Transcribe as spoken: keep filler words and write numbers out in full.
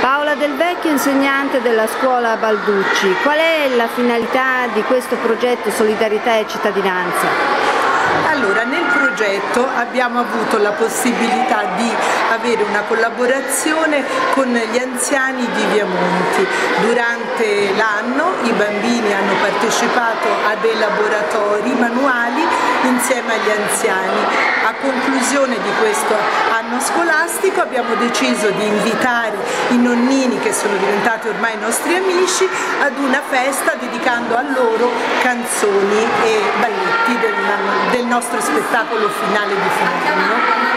Paola Del Vecchio, insegnante della scuola Balducci. Qual è la finalità di questo progetto Solidarietà e Cittadinanza? Allora, nel progetto abbiamo avuto la possibilità di avere una collaborazione con gli anziani di Viamonti. Durante l'anno i bambini hanno partecipato a dei laboratori manuali insieme agli anziani. A conclusione di questo anno scolastico abbiamo deciso di invitare i nonnini, che sono diventati ormai nostri amici, ad una festa dedicando a loro canzoni e balletti del, del nostro spettacolo finale di fine anno.